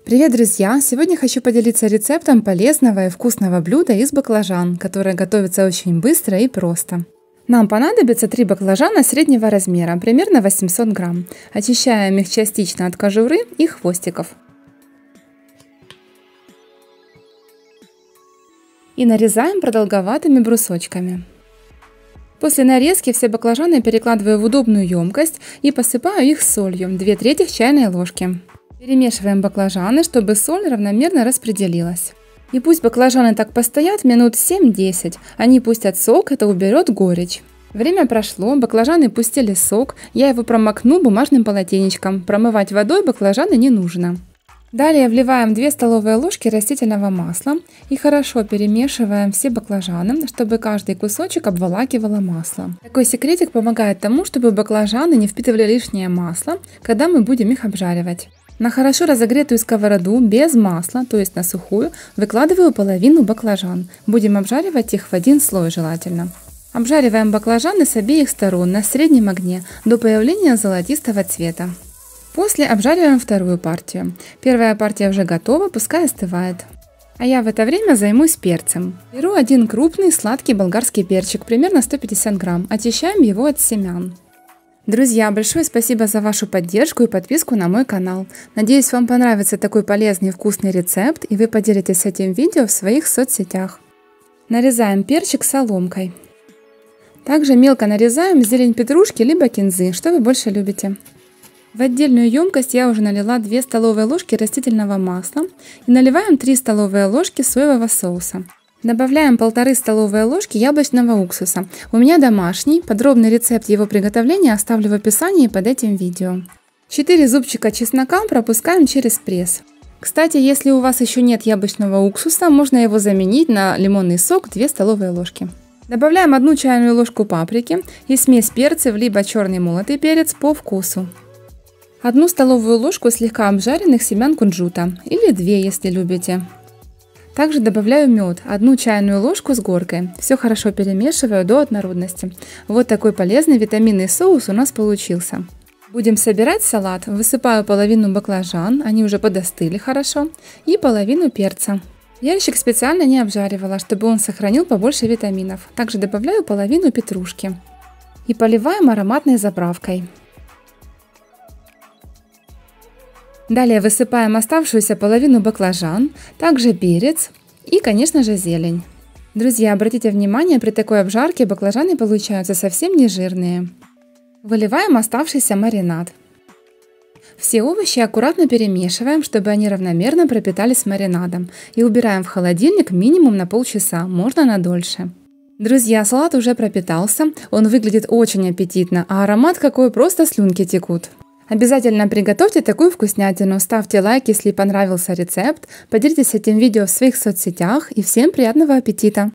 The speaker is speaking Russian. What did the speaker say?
Привет, друзья! Сегодня хочу поделиться рецептом полезного и вкусного блюда из баклажан, которое готовится очень быстро и просто. Нам понадобится 3 баклажана среднего размера, примерно 800 грамм. Очищаем их частично от кожуры и хвостиков. И нарезаем продолговатыми брусочками. После нарезки все баклажаны перекладываю в удобную емкость и посыпаю их солью, 2/3 чайной ложки. Перемешиваем баклажаны, чтобы соль равномерно распределилась. И пусть баклажаны так постоят минут 7-10, они пустят сок, это уберет горечь. Время прошло, баклажаны пустили сок, я его промокну бумажным полотенечком, промывать водой баклажаны не нужно. Далее вливаем 2 столовые ложки растительного масла и хорошо перемешиваем все баклажаны, чтобы каждый кусочек обволакивало масло. Такой секретик помогает тому, чтобы баклажаны не впитывали лишнее масло, когда мы будем их обжаривать. На хорошо разогретую сковороду без масла, то есть на сухую, выкладываю половину баклажан. Будем обжаривать их в один слой желательно. Обжариваем баклажаны с обеих сторон на среднем огне до появления золотистого цвета. После обжариваем вторую партию. Первая партия уже готова, пускай остывает. А я в это время займусь перцем. Беру один крупный сладкий болгарский перчик, примерно 150 грамм. Очищаем его от семян. Друзья, большое спасибо за вашу поддержку и подписку на мой канал. Надеюсь, вам понравится такой полезный и вкусный рецепт, и вы поделитесь этим видео в своих соцсетях. Нарезаем перчик соломкой. Также мелко нарезаем зелень петрушки либо кинзы, что вы больше любите. В отдельную емкость я уже налила 2 столовые ложки растительного масла и наливаем 3 столовые ложки соевого соуса. Добавляем 1,5 столовые ложки яблочного уксуса. У меня домашний, подробный рецепт его приготовления оставлю в описании под этим видео. 4 зубчика чеснока пропускаем через пресс. Кстати, если у вас еще нет яблочного уксуса, можно его заменить на лимонный сок 2 столовые ложки. Добавляем 1 чайную ложку паприки и смесь перцев, либо черный молотый перец по вкусу. 1 столовую ложку слегка обжаренных семян кунжута, или 2, если любите. Также добавляю мед, 1 чайную ложку с горкой. Все хорошо перемешиваю до однородности. Вот такой полезный витаминный соус у нас получился. Будем собирать салат. Высыпаю половину баклажан, они уже подостыли хорошо, и половину перца. Перчик специально не обжаривала, чтобы он сохранил побольше витаминов. Также добавляю половину петрушки. И поливаем ароматной заправкой. Далее высыпаем оставшуюся половину баклажан, также перец и, конечно же, зелень. Друзья, обратите внимание, при такой обжарке баклажаны получаются совсем не жирные. Выливаем оставшийся маринад. Все овощи аккуратно перемешиваем, чтобы они равномерно пропитались маринадом. И убираем в холодильник минимум на полчаса, можно на дольше. Друзья, салат уже пропитался, он выглядит очень аппетитно, а аромат какой, просто слюнки текут. Обязательно приготовьте такую вкуснятину, ставьте лайк, если понравился рецепт, поделитесь этим видео в своих соцсетях и всем приятного аппетита!